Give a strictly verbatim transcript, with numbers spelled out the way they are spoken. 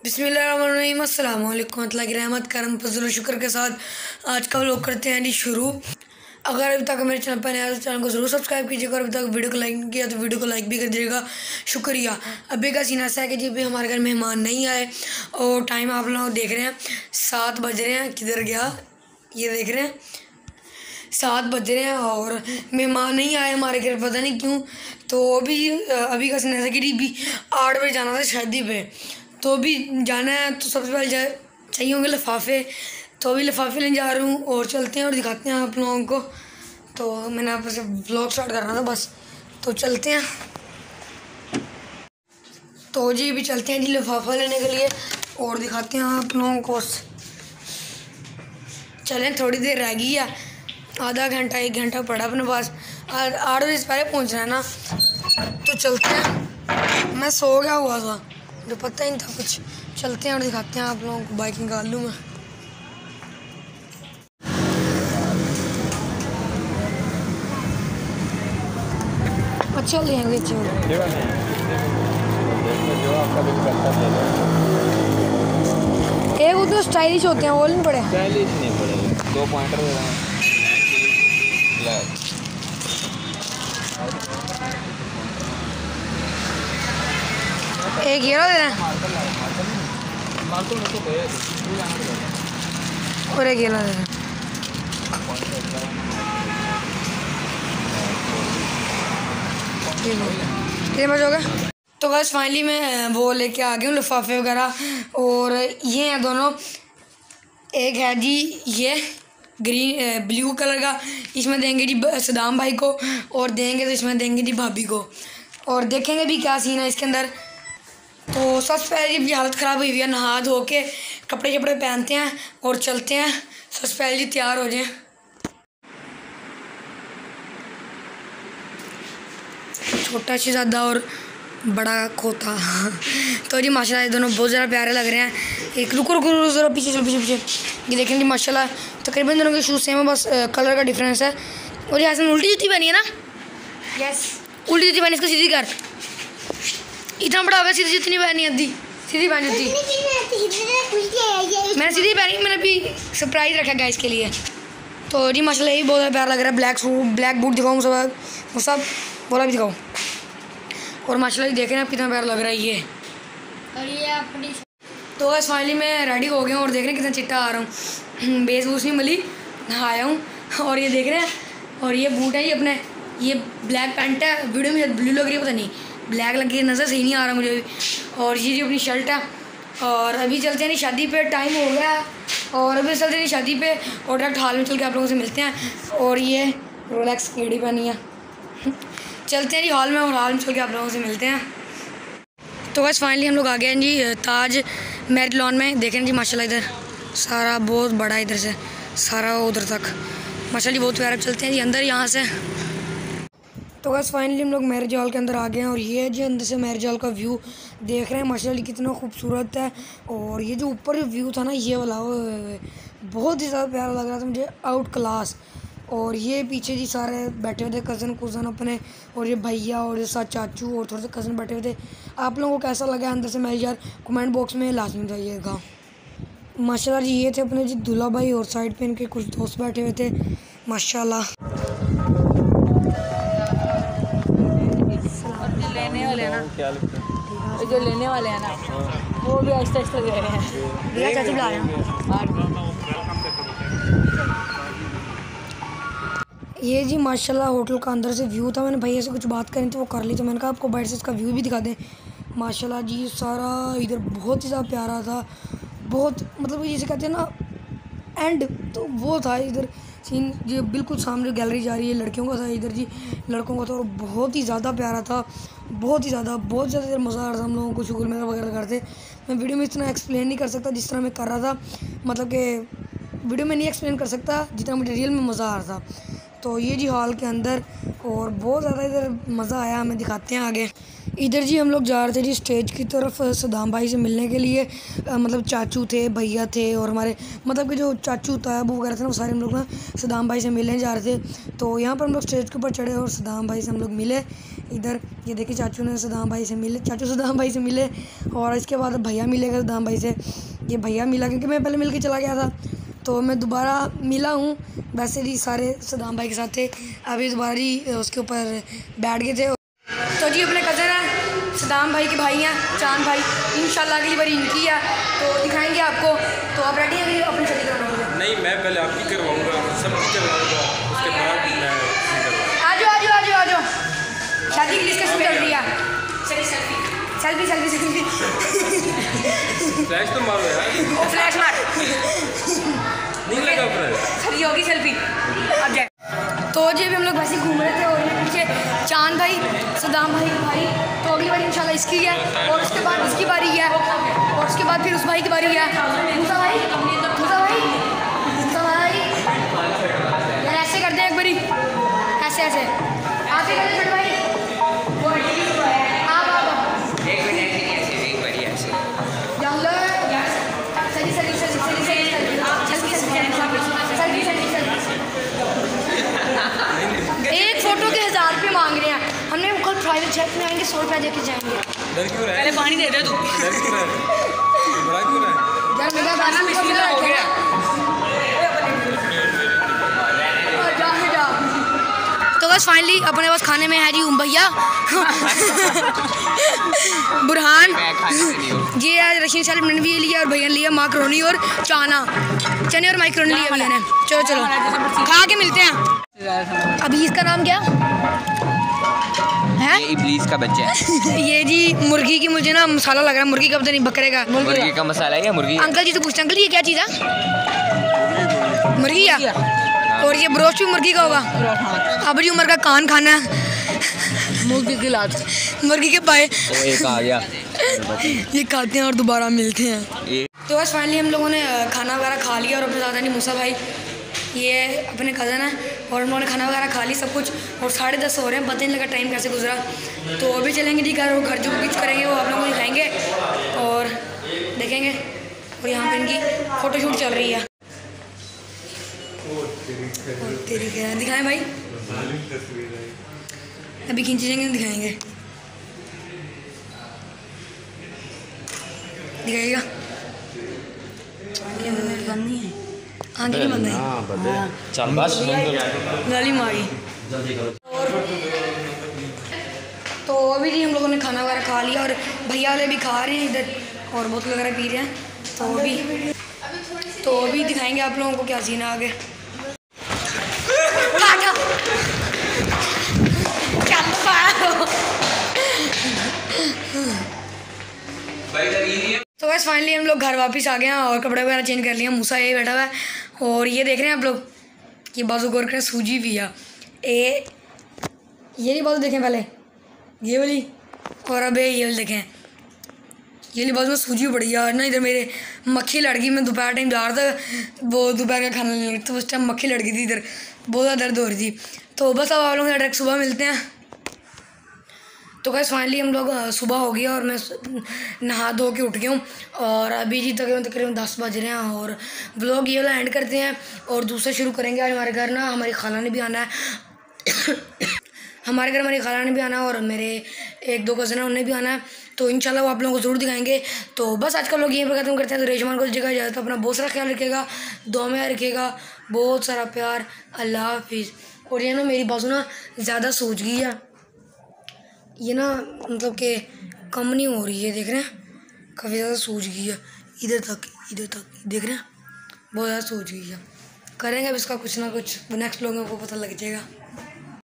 बिस्मिल्लाहिर्रहमानिर्रहीम अस्सलाम वालेकुम अल्लाह की रहमत करम फजल शुक्र के साथ आज का व्लॉग करते हैं जी शुरू। अगर अभी तक मेरे चैनल पर नया है तो चैनल को ज़रूर सब्सक्राइब कीजिएगा और अभी तक वीडियो को लाइक नहीं किया तो वीडियो को लाइक भी कर दीजिएगा, शुक्रिया। अभी का सीन ऐसा है कि जी अभी हमारे घर मेहमान नहीं आए और टाइम आप लोग देख रहे हैं सात बज रहे हैं। किधर गया ये देख रहे हैं, सात बज रहे हैं और मेहमान नहीं आए हमारे घर, पता नहीं क्यों। तो अभी अभी का सीन ऐसा कि जी भी आठ बजे जाना था शादी पे, तो अभी जाना है तो सबसे पहले जा चाहिए होंगे लिफाफे, तो अभी लिफाफे लेने जा रहा हूँ और चलते हैं और दिखाते हैं आप लोगों को। तो मैंने आपसे व्लॉग स्टार्ट करना था बस, तो चलते हैं। तो जी भी चलते हैं जी लिफाफा लेने के लिए और दिखाते हैं आप लोगों को। चलें, थोड़ी देर रह गई है, आधा घंटा एक घंटा पड़ा अपने पास, आठ बजे से पहले पहुँचना है ना, तो चलते हैं। मैं सो गया हुआ था, जो पता ही नहीं था कुछ। चलते हैं और दिखाते हैं आप लोगों को, बाइक निकाल लूँ मैं। अच्छा लेंगे चलो, एक वो तो स्टाइलिश होते हैं, वो नहीं पड़े स्टाइलिश नहीं पड़े, दो पॉइंटर दे रहे हैं। एक ये दे रहे हैं और एक ये दे रहे हैं। ये मजा होगा। तो बस फाइनली मैं वो लेके आ गई हूँ लिफाफे वगैरह, और ये हैं दोनों। एक है जी ये ग्रीन ब्लू कलर का, इसमें देंगे जी सदाम भाई को, और देंगे तो इसमें देंगे जी भाभी को, और देखेंगे भी क्या सीन है इसके अंदर। तो सबसे पहले जी हालत ख़राब हुई हुई है, नहा धो के कपड़े कपड़े पहनते हैं और चलते हैं। सबसे पहले जी तैयार हो जाएं। छोटा शहज़ादा और बड़ा खोता तो जी माशाल्लाह ये दोनों बहुत ज़्यादा प्यारे लग रहे हैं। एक रुको रुको रुको ज़रा पीछे चलो, पीछे पीछे ये देखें जी माशाल्लाह तकरीबन दोनों के शूज़ सेम है, बस कलर का डिफरेंस है। और यहाँ से उल्टी जूती पहनी है ना, यस उल्टी जूती पहनी, इसको सीधी कर। इतना बड़ा हो गया, सीधी जूती नहीं पहनी आती, सीधी पहनी जूती। मैंने सीधी पहनी, मैंने अभी सरप्राइज़ रखा गया इसके लिए। तो जी माशाल्लाह ये बहुत ज़्यादा प्यारा लग रहा है। ब्लैक सूट ब्लैक बूट दिखाऊँ सब, वो सब बोला भी दिखाऊँ। और माशाल्लाह देख रहे हैं आप कितना प्यारा लग रहा है ये। और ये अपनी तो बस फाइनली मैं रेडी हो गया हूँ और देख रहे हैं कितना चिट्टा आ रहा हूँ। बेस बूस नहीं मिली, नहाया हूँ। और ये देख रहे हैं, और ये बूट है ये अपने, ये ब्लैक पैंट है, वीडियो में ब्लू लग रही है पता नहीं, ब्लैक लग रही है, नज़र सही नहीं आ रहा मुझे अभी। और ये जो अपनी शर्ट है। और अभी चलते हैं नहीं शादी पे, टाइम हो गया है और अभी चलते नहीं शादी पे और डायरेक्ट हाल में चल के आप लोगों से मिलते हैं। और ये रोलेक्स की घड़ी पहनी है। चलते हैं जी हॉल में और हॉल में चल के आप लोगों से मिलते हैं। तो बस फाइनली हम लोग आ गए हैं जी ताज मैरिज लॉन में। देखें जी माशाल्लाह इधर सारा बहुत बड़ा, इधर से सारा उधर तक माशाल्लाह बहुत प्यारा। चलते हैं जी अंदर यहाँ से। तो बस फाइनली हम लोग मैरिज हॉल के अंदर आ गए हैं और ये जी अंदर से मैरिज हॉल का व्यू देख रहे हैं माशाल्लाह कितना खूबसूरत है। और ये जो ऊपर जो व्यू था ना ये वाला, बहुत ही ज़्यादा प्यारा लग रहा था मुझे, आउट क्लास। और ये पीछे जी सारे बैठे हुए थे कज़न कुज़न अपने, और ये भैया और ये साथ चाचू और थोड़े से कज़न बैठे हुए थे। आप लोगों को कैसा लगा अंदर से मैरिज यार कमेंट बॉक्स में लाजमी बताइएगा। माशाल्लाह जी ये थे अपने जी दूल्हा भाई, और साइड पे इनके कुछ दोस्त बैठे हुए थे माशाल्लाह। लेने वाले हैं ना, जो लेने वाले हैं ना वो भी आहिस्ता आहिस्ता दे रहे हैं। भैया चाचू बुला रहे हैं। ये जी माशाल्लाह होटल का अंदर से व्यू था। मैंने भैया से कुछ बात करी थी वो कर ली, तो मैंने कहा आपको बाहर से इसका व्यू भी दिखा दें। माशाल्लाह जी सारा इधर बहुत ही ज़्यादा प्यारा था, बहुत मतलब जिसे कहते हैं ना एंड, तो वो था इधर सीन जी। बिल्कुल सामने गैलरी जा रही है, लड़कियों का था इधर जी, लड़कों का था, और बहुत ही ज़्यादा प्यारा था, बहुत ही ज़्यादा बहुत ज़्यादा इधर मज़ा आ रहा था हम लोगों को। शुक्र मेरा वगैरह करते मैं वीडियो में इतना एक्सप्लेन नहीं कर सकता जिस तरह मैं कर रहा था, मतलब कि वीडियो में नहीं एक्सप्लेन कर सकता जितना मुझे रियल में मज़ा आ रहा था। तो ये जी हॉल के अंदर, और बहुत ज़्यादा इधर मज़ा आया, हमें दिखाते हैं आगे। इधर जी हम लोग जा रहे थे जी स्टेज की तरफ सदाम भाई से मिलने के लिए। आ, मतलब चाचू थे, भैया थे, और हमारे मतलब कि जो चाचू ताबू वगैरह थे ना वो सारे हम लोग ना सदाम भाई से मिलने जा रहे थे। तो यहाँ पर हम लोग स्टेज के ऊपर चढ़े और सदाम भाई से हम लोग मिले। इधर ये देखिए चाचू ने सदाम भाई से मिले, चाचू सदाम भाई से मिले और इसके बाद भैया मिलेगा सदाम भाई से। ये भैया मिला क्योंकि मैं पहले मिल के चला गया था, तो मैं दोबारा मिला हूँ। वैसे भी सारे सदाम भाई के साथ थे, अभी दोबारा ही उसके ऊपर बैठ गए थे। तो जी अपने कज़न हैं, सदाम भाई के भाई हैं, चांद भाई, इंशाल्लाह अगली बार इनकी है तो दिखाएंगे आपको। तो आप रेडी हैं अपनी शादी करवाने? नहीं, मैं पहले आपकी करवाऊँगा, सबकी करवाऊँगा, उसके बाद मैं आ जाओ आ जाओ आ जाओ आ जाओ, शादी की डिस्कशन चल रही है। सेल्फी सेल्फी सेल्फी फ्लैश तो मारो यार। ओ फ्लैश मार नहीं लगा फ्लैश, खरी होगी सेल्फी अब जाए। तो जी अभी हम लोग वैसे ही घूम रहे थे और ये पीछे चांद भाई, सदाम भाई भाई। तो अगली बारी इंशाल्लाह इसकी है और उसके बाद इसकी बारी है और उसके बाद फिर उस भाई की बारी है। मूसा भाई मूसा भाई मूसा भाई यार ऐसे करते हैं एक बारी, ऐसे ऐसे आप ही करते भाई। आप आप एक मिनट ऐसे एक बारी ऐसे सही सही सही सही सही एक फ़ोटो के हज़ार रुपये मांग रहे हैं। हमने कल प्राइवेट जेट में आएंगे, सौ रुपया दे के जाएंगे। डर क्यों रहा है? पहले पानी दे दे तू। डर क्यों रहा है? बड़ा क्यों रहा है? यार मेरा गाना बिस्मिल्लाह हो गया। तो बस फाइनली अपने पास खाने में है जी उम भैया बुरहान जी, आज रशीद साहब ने भी लिया और भैया ने लिया माकरोनी और चाना चने और माइक्रोनी लिया भैया ने। चलो चलो खा के मिलते हैं। अभी इसका नाम क्या है? ये इब्लीस का बच्चा है। ये जी मुर्गी की मुझे ना मसाला लग रहा है, मुर्गी का पता नहीं, बकरे का। मुर्गी का मसाला है या मुर्गी? अंकल जी तो पूछते अंकल ये क्या चीज़ है? मुर्गी है। और ये ब्रोस्ट भी मुर्गी का होगा। अब जी उमर का कान खाना है मुर्गी की लात, मुर्गी के पाए। वो एक आ गया ये खाते हैं और दोबारा मिलते हैं। तो बस फाइनली हम लोगों ने खाना वगैरह खा लिया और अपने साथ नहीं मूसा भाई, ये अपने कज़न है और हम लोगों ने खाना वगैरह खा ली सब कुछ और साढ़े दस हो रहे हैं, पता नहीं लगा टाइम कैसे गुजरा। तो अभी चलेंगे जी घर, घर जो कुछ करेंगे वो आप लोगों को दिखाएंगे और देखेंगे। और यहाँ पे इनकी फ़ोटोशूट चल रही है। तेरी क्या दिखाएं भाई, अभी खींचेंगे दिखाएंगे, दिखाएगा नहीं है आगे नहीं बंद है। चल बस गाली मारी। और तो अभी जी हम लोगों ने खाना वगैरह खा लिया और भैया वाले भी खा रहे हैं इधर और बोतल वगैरह पी रहे हैं। तो अभी तो अभी दिखाएंगे आप लोगों को क्या सीन है आगे। तो बस फाइनली हम लोग घर वापस आ गए हैं और कपड़े वगैरह चेंज कर लिए। मूसा ये बैठा हुआ है और ये देख रहे हैं आप लोग, ये बाजू गौर करें सूजी भी है। ए ये नहीं बाजू देखें पहले, ये वाली, और अब ये वाली देखें, ये वाली बाजू में सूजी पड़ी है ना। इधर मेरे मक्खी लड़ गई, मैं दोपहर टाइम जा रहा था, वो दोपहर का खाना लेने लगा तो उस टाइम मक्खी लड़ गई थी, इधर बहुत ज़्यादा दर्द हो रही थी। तो बस अब आप लोग डायरेक्ट सुबह मिलते हैं। तो बस फाइनली हम लोग सुबह हो गया और मैं नहा धो के उठ गया हूँ और अभी जी तकरीबन तकरीबन दस बज रहे हैं और व्लॉग ये वाला एंड करते हैं और दूसरा शुरू करेंगे। आज हमारे घर ना हमारी खाला ने भी आना है हमारे घर हमारी खाला ने भी आना है और मेरे एक दो कज़न हैं उन्हें भी आना है, तो इंशाल्लाह वो आप लोगों को ज़रूर दिखाएंगे। तो बस आज का लोग यहीं पर खत्म करते हैं। तो रेशमान को जगह जाए तो अपना बहुत सारा ख्याल रखिएगा, दुआ में रखिएगा, बहुत सारा प्यार, अल्लाह हाफिज़। और ये ना मेरी बाजू ना ज़्यादा सूज गई है, ये ना मतलब कि कम नहीं हो रही है, देख रहे हैं काफ़ी ज़्यादा सूज गई है, इधर तक इधर तक देख रहे हैं बहुत ज़्यादा सूज गई है। करेंगे अब इसका कुछ ना कुछ, नेक्स्ट लोगों को पता लग जाएगा।